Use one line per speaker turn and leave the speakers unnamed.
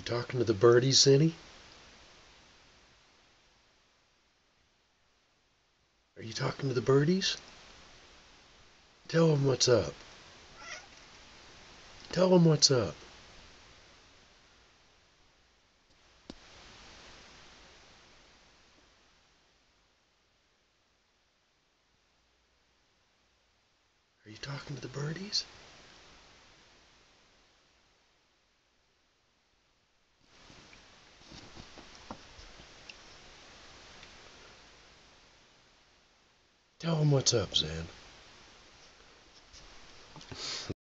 Talking to the birdies, Zenny? Are you talking to the birdies? Tell them what's up. Tell them what's up. Are you talking to the birdies? Tell them what's up, Zen.